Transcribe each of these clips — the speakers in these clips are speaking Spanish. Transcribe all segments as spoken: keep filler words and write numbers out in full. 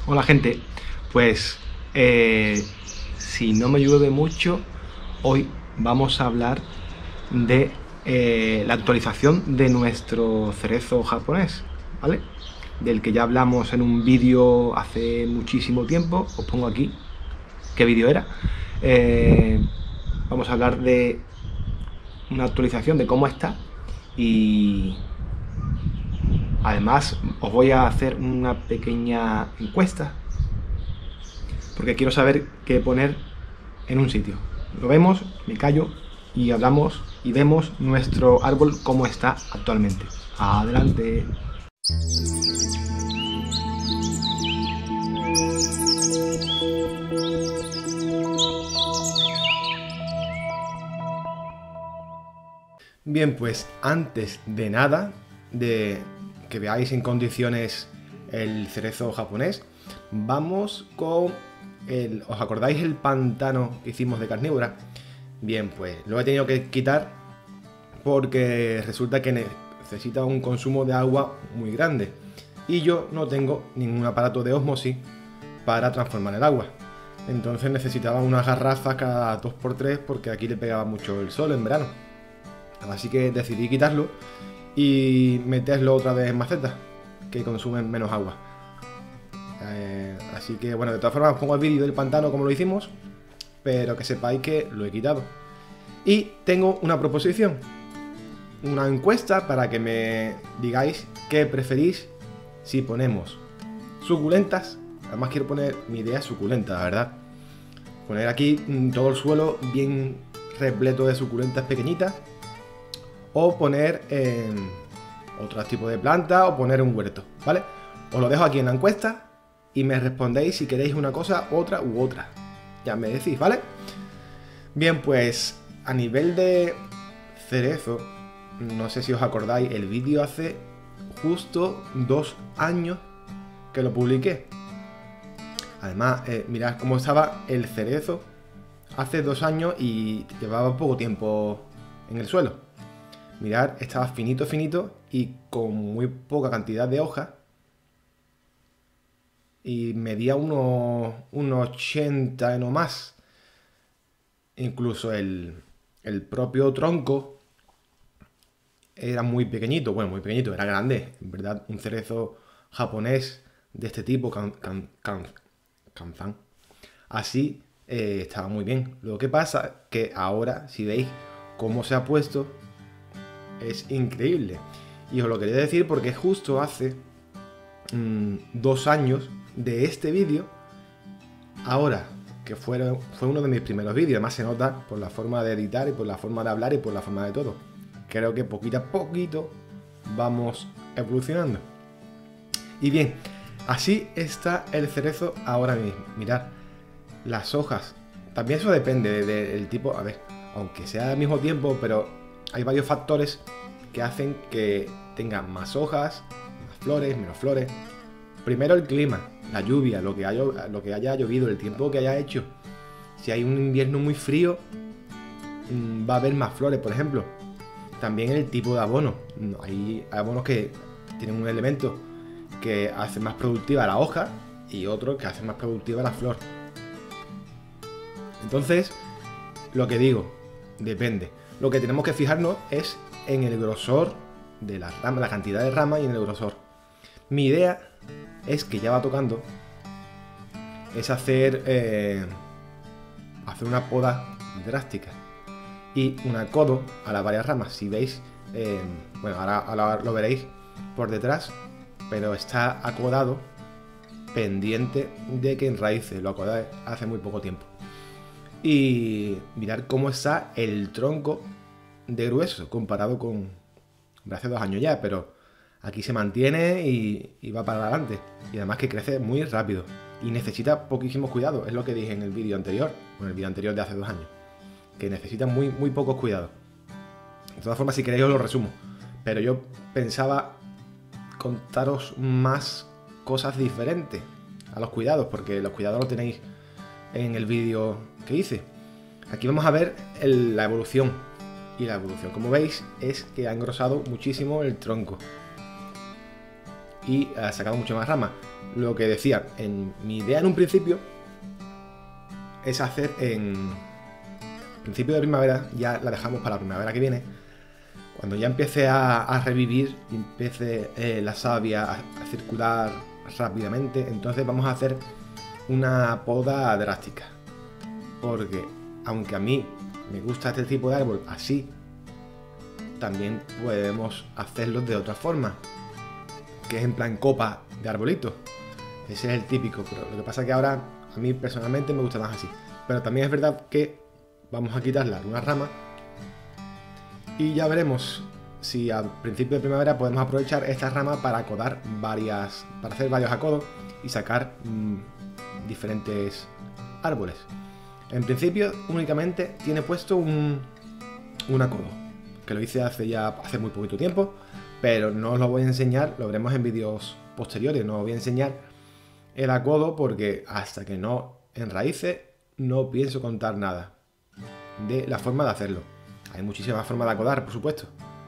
Hola gente, pues eh, si no me llueve mucho, hoy vamos a hablar de eh, la actualización de nuestro cerezo japonés, ¿vale? Del que ya hablamos en un vídeo hace muchísimo tiempo, os pongo aquí qué vídeo era. Eh, vamos a hablar de una actualización de cómo está y además os voy a hacer una pequeña encuesta porque quiero saber qué poner en un sitio. Lo vemos, me callo y hablamos y vemos nuestro árbol cómo está actualmente. Adelante. Bien, pues antes de nada, de que veáis en condiciones el cerezo japonés, vamos con el... ¿Os acordáis el pantano que hicimos de carnívora? Bien, pues lo he tenido que quitar porque resulta que necesita un consumo de agua muy grande y yo no tengo ningún aparato de ósmosis para transformar el agua. Entonces necesitaba unas garrafas cada dos por tres porque aquí le pegaba mucho el sol en verano. Así que decidí quitarlo y meterlo otra vez en macetas que consumen menos agua. Eh, así que bueno, de todas formas os pongo el vídeo del pantano como lo hicimos, pero que sepáis que lo he quitado. Y tengo una proposición, una encuesta para que me digáis qué preferís si ponemos suculentas. Además quiero poner, mi idea es suculenta, la verdad. Poner aquí todo el suelo bien repleto de suculentas pequeñitas, o poner eh, otro tipo de planta, o poner un huerto, ¿vale? Os lo dejo aquí en la encuesta y me respondéis si queréis una cosa, otra u otra. Ya me decís, ¿vale? Bien, pues a nivel de cerezo, no sé si os acordáis, el vídeo hace justo dos años que lo publiqué. Además, eh, mirad cómo estaba el cerezo hace dos años y llevaba poco tiempo en el suelo. Mirad, estaba finito, finito y con muy poca cantidad de hojas. Y medía unos, unos ochenta no más. Incluso el, el propio tronco era muy pequeñito. Bueno, muy pequeñito, era grande. En verdad, un cerezo japonés de este tipo, kan, kan, kan, kanzan, así eh, estaba muy bien. Lo que pasa que ahora, si veis cómo se ha puesto, es increíble. Y os lo quería decir porque justo hace mmm, dos años de este vídeo, ahora que fue, fue uno de mis primeros vídeos, además se nota por la forma de editar y por la forma de hablar y por la forma de todo. Creo que poquito a poquito vamos evolucionando. Y bien, así está el cerezo ahora mismo. Mirad, las hojas, también eso depende del tipo, a ver, aunque sea al mismo tiempo, pero hay varios factores que hacen que tenga más hojas, más flores, menos flores. Primero el clima, la lluvia, lo que haya, lo que haya llovido, el tiempo que haya hecho. Si hay un invierno muy frío, va a haber más flores, por ejemplo. También el tipo de abono. Hay abonos que tienen un elemento que hace más productiva la hoja y otro que hace más productiva la flor. Entonces, lo que digo, depende. Lo que tenemos que fijarnos es en el grosor de las ramas, la cantidad de ramas y en el grosor. Mi idea es que ya va tocando, es hacer, eh, hacer una poda drástica y un acodo a las varias ramas. Si veis, eh, bueno, ahora, ahora lo veréis por detrás, pero está acodado pendiente de que enraíce. Lo acodé hace muy poco tiempo. Y mirad cómo está el tronco de grueso comparado con hace dos años ya, pero aquí se mantiene y, y va para adelante. Y además que crece muy rápido y necesita poquísimos cuidados. Es lo que dije en el vídeo anterior, o en el vídeo anterior de hace dos años, que necesita muy, muy pocos cuidados. De todas formas, si queréis os lo resumo, pero yo pensaba contaros más cosas diferentes a los cuidados, porque los cuidados los tenéis en el vídeo que hice. Aquí vamos a ver el, la evolución. Y la evolución, como veis, es que ha engrosado muchísimo el tronco y ha sacado mucho más ramas. lo que decía, en mi idea en un principio es hacer en principio de primavera, ya la dejamos para la primavera que viene, cuando ya empiece a, a revivir y empiece eh, la savia a, a circular rápidamente, entonces vamos a hacer una poda drástica, porque aunque a mí me gusta este tipo de árbol así, también podemos hacerlo de otra forma, que es en plan copa de arbolito. Ese es el típico, pero lo que pasa es que ahora a mí personalmente me gusta más así. Pero también es verdad que vamos a quitarle algunas ramas y ya veremos si a principio de primavera podemos aprovechar esta rama para acodar varias, para hacer varios acodos y sacar mmm, diferentes árboles. En principio únicamente tiene puesto un, un acodo, que lo hice hace ya hace muy poquito tiempo, pero no os lo voy a enseñar, lo veremos en vídeos posteriores, no os voy a enseñar el acodo porque hasta que no enraíce no pienso contar nada de la forma de hacerlo. Hay muchísimas formas de acodar, por supuesto,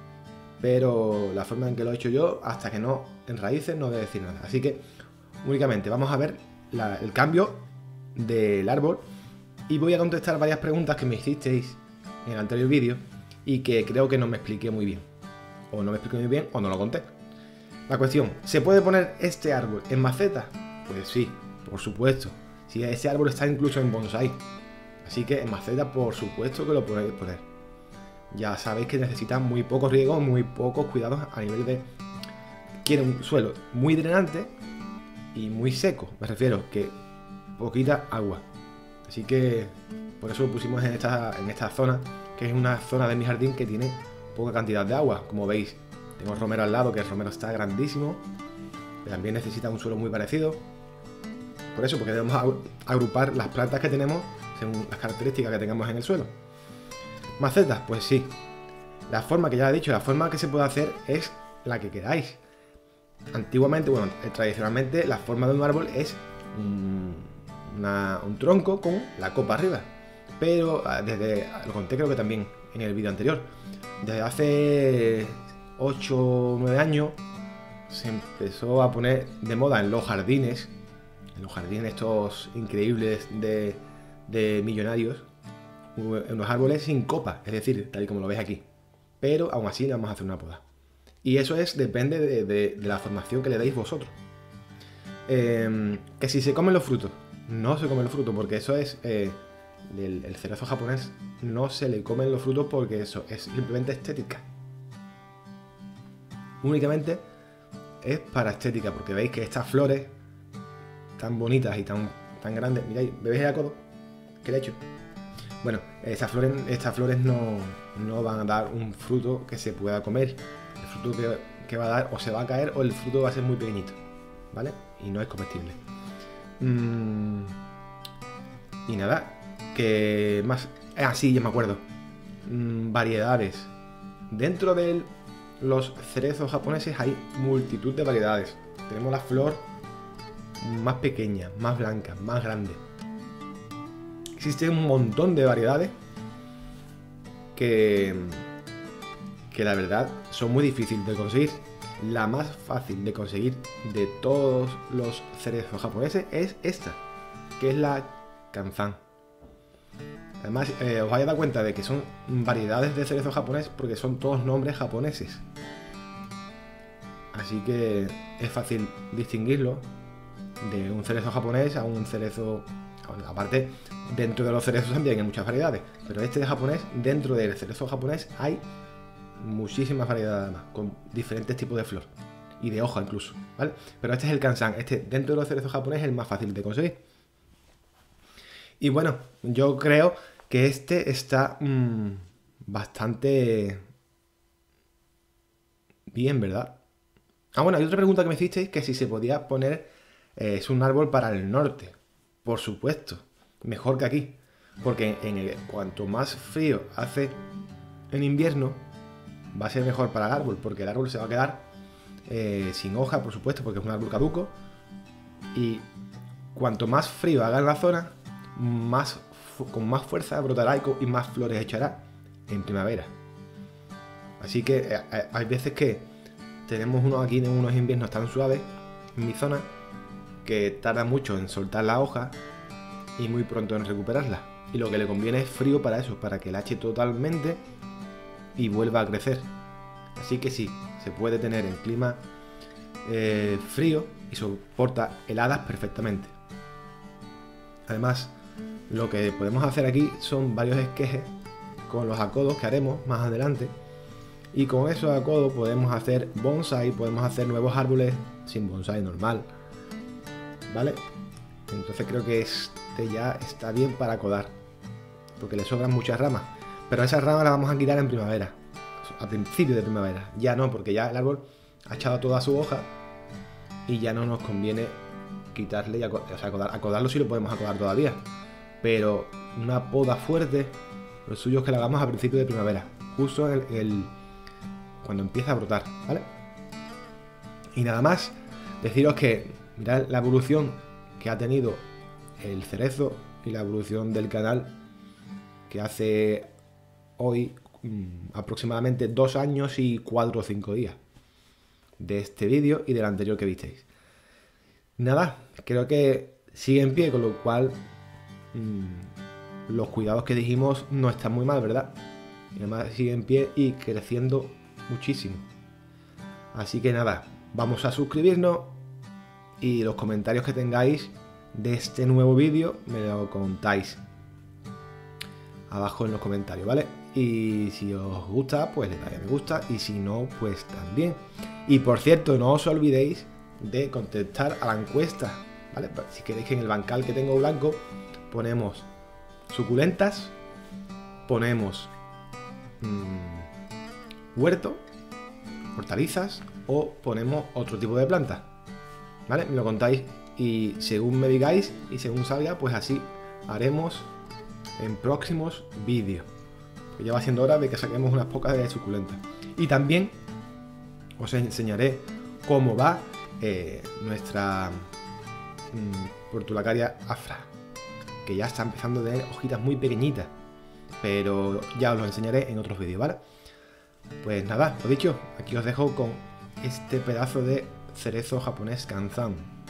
pero la forma en que lo he hecho yo, hasta que no enraíce, no voy a decir nada. Así que únicamente vamos a ver la, el cambio del árbol y voy a contestar varias preguntas que me hicisteis en el anterior vídeo y que creo que no me expliqué muy bien. O no me expliqué muy bien o no lo conté. La cuestión, ¿se puede poner este árbol en maceta? Pues sí, por supuesto. Si ese árbol está incluso en bonsai. Así que en maceta por supuesto que lo podéis poner. Ya sabéis que necesita muy poco riego, muy pocos cuidados a nivel de... Quiere un suelo muy drenante y muy seco. Me refiero que poquita agua. Así que por eso lo pusimos en esta, en esta zona, que es una zona de mi jardín que tiene poca cantidad de agua. Como veis, tengo el romero al lado, que el romero está grandísimo. También necesita un suelo muy parecido. Por eso, porque debemos agrupar las plantas que tenemos según las características que tengamos en el suelo. Macetas, pues sí. La forma que ya he dicho, la forma que se puede hacer es la que queráis. Antiguamente, bueno, tradicionalmente la forma de un árbol es un, una, un tronco con la copa arriba. Pero desde, lo conté creo que también en el vídeo anterior, desde hace ocho o nueve años se empezó a poner de moda en los jardines, en los jardines estos increíbles de, de millonarios, unos árboles sin copa, es decir, tal y como lo veis aquí. Pero aún así le vamos a hacer una poda. Y eso es, depende de, de, de la formación que le deis vosotros. Eh, que si se comen los frutos, no se comen los frutos, porque eso es... Eh, el, el cerezo japonés no se le comen los frutos porque eso es simplemente estética. Únicamente es para estética, porque veis que estas flores tan bonitas y tan, tan grandes, miráis, ¿veis el acodo que le he hecho? Bueno, estas flores, estas flores no, no van a dar un fruto que se pueda comer. El fruto que, que va a dar o se va a caer o el fruto va a ser muy pequeñito, ¿vale? Y no es comestible. Mm, y nada, que más... Ah, sí, ya me acuerdo. Mm, variedades. Dentro de los cerezos japoneses hay multitud de variedades. Tenemos la flor más pequeña, más blanca, más grande. Existe un montón de variedades que, que la verdad son muy difíciles de conseguir. La más fácil de conseguir de todos los cerezos japoneses es esta, que es la Kanzan. Además, eh, os vais a dar cuenta de que son variedades de cerezo japonés porque son todos nombres japoneses. Así que es fácil distinguirlo de un cerezo japonés a un cerezo... Aparte, dentro de los cerezos también hay muchas variedades, pero este de japonés, dentro del cerezo japonés hay muchísimas variedades además, con diferentes tipos de flor y de hoja incluso, ¿vale? Pero este es el Kanzan, este dentro de los cerezos japoneses es el más fácil de conseguir. Y bueno, yo creo que este está mmm, bastante bien, ¿verdad? Ah, bueno, hay otra pregunta que me hicisteis, que si se podía poner, eh, es un árbol para el norte. Por supuesto, mejor que aquí, porque en el, cuanto más frío hace en invierno, va a ser mejor para el árbol, porque el árbol se va a quedar eh, sin hoja, por supuesto, porque es un árbol caduco, y cuanto más frío haga en la zona, más, con más fuerza brotará y, con, y más flores echará en primavera. Así que eh, hay veces que tenemos unos aquí en unos inviernos tan suaves en mi zona, que tarda mucho en soltar la hoja y muy pronto en recuperarla. Y lo que le conviene es frío para eso, para que la eche totalmente y vuelva a crecer. Así que sí, se puede tener en clima eh, frío y soporta heladas perfectamente. Además, lo que podemos hacer aquí son varios esquejes con los acodos que haremos más adelante. Y con esos acodos podemos hacer bonsai, podemos hacer nuevos árboles sin bonsai normal. ¿Vale? Entonces creo que este ya está bien para acodar, porque le sobran muchas ramas. Pero esas ramas las vamos a quitar en primavera, a principio de primavera. Ya no, porque ya el árbol ha echado toda su hoja y ya no nos conviene quitarle y acodar, o sea, acodar, acodarlo sí lo podemos acodar todavía. Pero una poda fuerte, lo suyo es que la hagamos a principio de primavera, justo en el, el, cuando empieza a brotar, ¿vale? Y nada más, deciros que mirad la evolución que ha tenido el cerezo y la evolución del canal, que hace hoy mmm, aproximadamente dos años y cuatro o cinco días de este vídeo y del anterior que visteis. Nada, creo que sigue en pie, con lo cual mmm, los cuidados que dijimos no están muy mal, ¿verdad? Y además sigue en pie y creciendo muchísimo. Así que nada, vamos a suscribirnos y los comentarios que tengáis de este nuevo vídeo me lo contáis abajo en los comentarios, ¿vale? Y si os gusta, pues le dais a me gusta, y si no, pues también. Y por cierto, no os olvidéis de contestar a la encuesta, ¿vale? Si queréis que en el bancal que tengo blanco ponemos suculentas, ponemos mmm, huerto, hortalizas o ponemos otro tipo de plantas, ¿vale? Me lo contáis y según me digáis y según salga, pues así haremos en próximos vídeos. Pues ya va siendo hora de que saquemos unas pocas de suculentas. Y también os enseñaré cómo va eh, nuestra mmm, portulacaria afra, que ya está empezando a tener hojitas muy pequeñitas, pero ya os lo enseñaré en otros vídeos, ¿vale? Pues nada, lo dicho, aquí os dejo con este pedazo de cerezo japonés Kanzan.